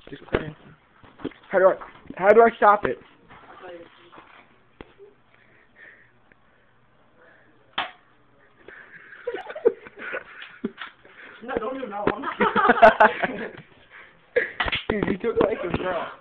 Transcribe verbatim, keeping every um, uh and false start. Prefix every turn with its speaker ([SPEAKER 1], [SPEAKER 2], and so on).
[SPEAKER 1] How do I, how do I stop it?
[SPEAKER 2] No, don't do that one.
[SPEAKER 1] Dude, you took like a girl.